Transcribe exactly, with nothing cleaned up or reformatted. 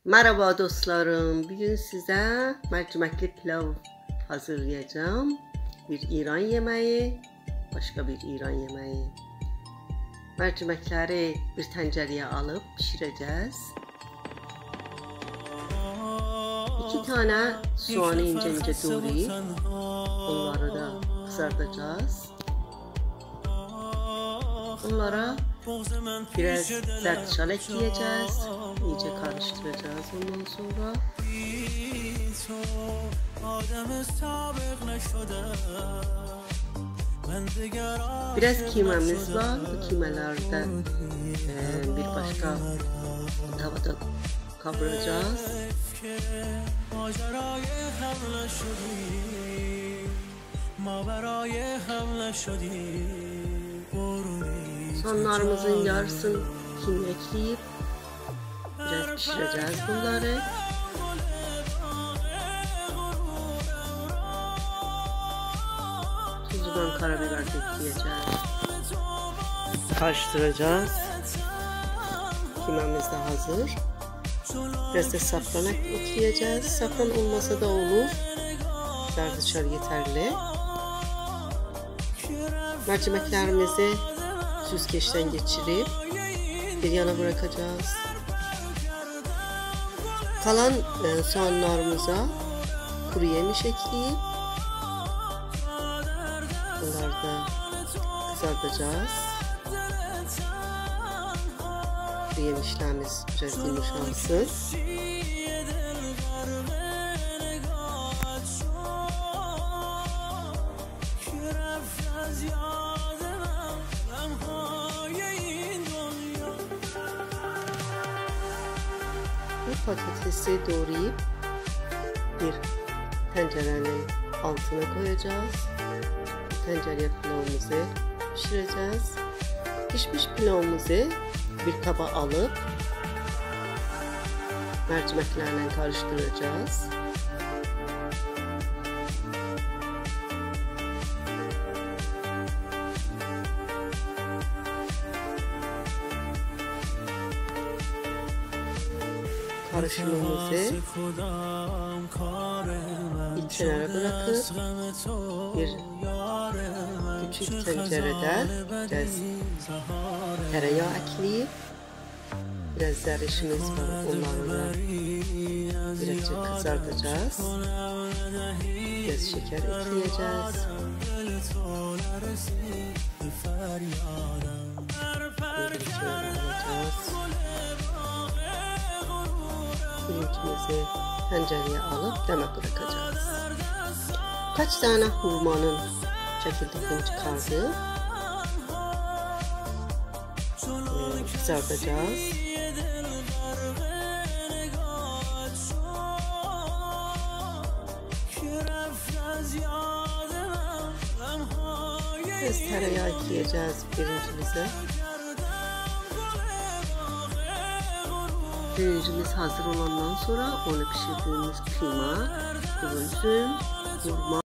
Merhaba dostlarım. Bugün size mercimekli pilav hazırlayacağım. Bir İran yemeği, başka bir İran yemeği. Mercimekleri bir tencereye alıp pişireceğiz. İki tane soğanı ince ince doğrayıp onları da kızartacağız. Onlara biraz zerdeçal ekleyeceğiz. İyice karıştıracağız ondan sonra. Biraz kıymamız var. Bu kıymalardan e, bir başka tavada kavuracağız. Soğanlarımızın yarısını kıyma ekleyip biraz pişireceğiz bunları. Tuzdan karabiber ekleyeceğiz. Karıştıracağız. Kıymamız da hazır. Biraz da safran ekleyeceğiz. Safran olmasa da olur. Zerdeçal yeterli. Mercimeklerimizi süzgeçten geçirip bir yana bırakacağız. Kalan e, soğanlarımıza kuru yemiş ekleyip bunları da kızartacağız. Kuru yemişlerimiz biraz yumuşansın. Bir patatesi doğrayıp bir tencerenin altına koyacağız. Tencereye pilavımızı pişireceğiz. Pişmiş pilavımızı bir kaba alıp mercimeklerle karıştıracağız. Karışımımızı bir kenara bırakıp bir küçük tencerede biraz tereyağı ekleyip biraz zerdeçalimiz var, onları da birazcık kızartacağız. Biraz şeker ekleyeceğiz. Bir kenara alacağız. Pirincimizi tencereye alıp deme bırakacağız. Kaç tane hurmanın çekirdeğini çıkardık. Ee, kızartacağız. Biraz tereyağı ekleyeceğiz pirincimize. Pirincimiz hazır olandan sonra onu pişirdiğimiz kıyma, kuru üzüm, hurma